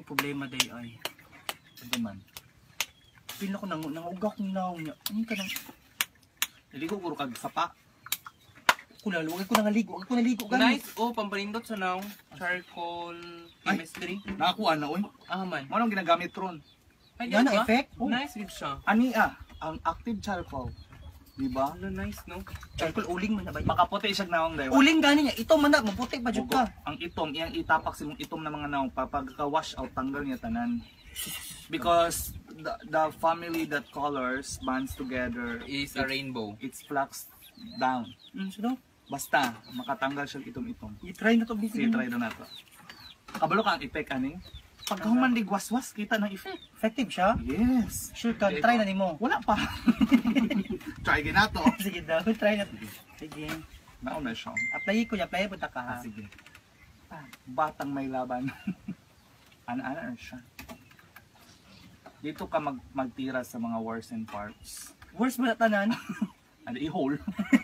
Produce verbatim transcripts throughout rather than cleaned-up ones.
problema day ay. Ito man. Pila ko nang nangugak ng naong niya. Ano ka nang... Naligo ko kag sapa. Kulalo, wag ko nangaligo. Wag ko naligo. Ganun. Nice. Oh, pampanindot sa now. Charcoal chemistry. Nakakuha na, oy. Ah, man. Manong ginagamit ron. Ay, Yan yan ang ba? effect. Oh. Nice yun siya. Ani ah, ang active charcoal. Diba? Ano, nice, no? Charcoal uling man na ba yun? Makaputi siya nawang dayo. Uling gani niya. Ito man na, maputi pa jud ka. Ang itom, iyang itapak sa mong itom na mga nawang pag ka-wash out tanggal niya tanan. Because the, the family that colors bands together Is a rainbow. it's flux down. Mm, so, Basta makatanggal siya itom-itom. i-try na to. Sige, try na nato. Kabalo ka ang effect ani? Pag human ligwas-was kita ng effect. Effective siya? Yes. Sure ka, try na nimo. Wala pa. Try ginato. Sige daw, try na. Sige. Nauna siya. Apply ko, apply punta ka ha. Ah, sige. Ah, batang may laban. Ana-ana siya. Dito ka mag magtira sa mga worsen parts. Worst mo na tanan. Ano i-hole?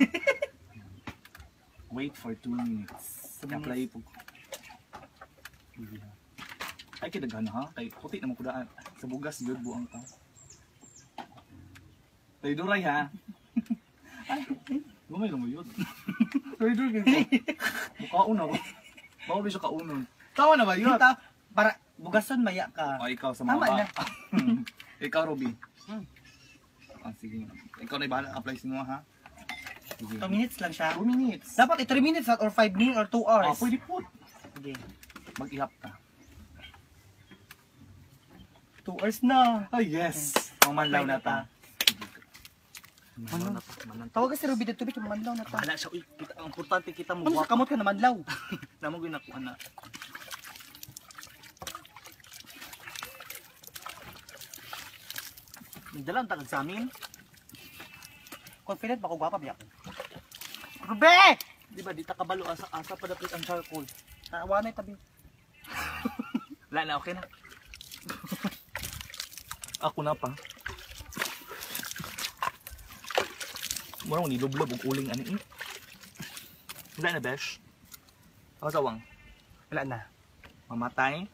Wait for two minutes. Two Apply po. Ay kidaghan ha. Kay puti na mo kudaan. Sa bugas yun buang ka. Tay duray ha. Ay, gumay lang mo yun. Tay duray ko. Mukhaon ako. Bawal siya kaunon. Tama na ba yun? Kita, para bugason maya ka. O ikaw sa mga Tama na. Ikaw Ruby. Hmm. Ah, sige. Ikaw na ibahala. Apply sa mga ha. Sige. two minutes lang siya. two minutes. Dapat three minutes or five minutes or two Ah, hours. pwede po. Sige. Mag-ihap ka. two hours na. Oh yes. Mamanlaw na ta. Ano? Manlaw na ta. Manlaw na ta. Tawag ka si Ruby dito, bigyan manlaw na ta. Bahala siya. Uy, kita, ang importante kita mo. Ano sa kamot ka na manlaw? Namo ginakuha na. Dalang tagad sa amin. Confident ba ko gwapa biya ko? Ruby! Di ba, di ta kabalo asa asa pa dapat ang charcoal. Naawa na tabi. Wala na, okay na. Ako na pa. Mura mo nilublob og uling ani. Wala na, besh. Ako sawang. Wala na. Mamatay.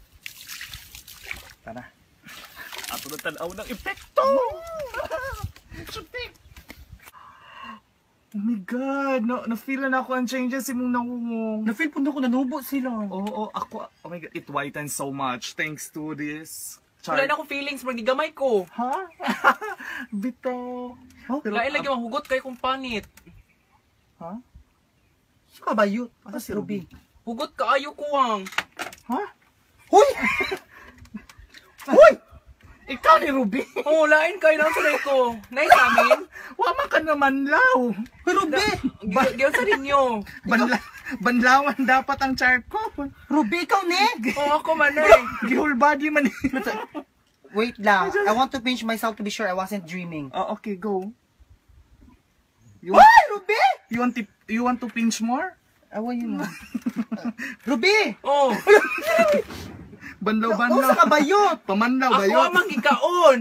Tara. Ato na tanaw ng epekto! Chutik! Oh my God! No, na-feel na ako ang changes imong nakungong. Na-feel po na ko nanubo sila. Oo, oh, ako, oh my God, it whitens so much thanks to this. Wala na akong feelings, bro. Gigamay ko. Ha? Bito. Oh, Pero, Lain lagi mahugot kay kung panit. Ha? Saka ba yun? Asa Asa si si Ruby? Hugot ka ayo kuwang. Ha? Hoy! Hoy! Ikaw ni Ruby. Oh, lain kayo na sa ko. Nice amin. Wama ka naman law. Hoy, Ruby! Giyon sa ninyo. Banla banlawan dapat ang charcoal. Ruby, ikaw ni! Oh, ako man eh. Gihol body man. Wait lang. I want to pinch myself to be sure I wasn't dreaming. Oh, okay, go. You want, Hoy, Ruby! you want to you want to pinch more? Awa yun na. Ruby! Oh. Banlaw Usa banlaw. ka bayot! Pamanlaw Ako bayot. amang gikaon.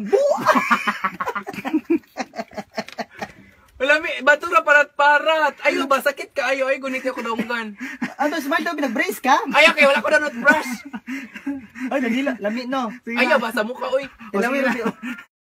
Wala mi, bato na parat-parat. Ayo ba, sakit ka ayo. Ay, gunit ako daunggan. Ano, smile daw, pinag-brace ka? Ay, okay, wala ko na not brush. Ay, nagila, lami no. Sige Ayo na. ba, sa mukha, oy. O, sige na.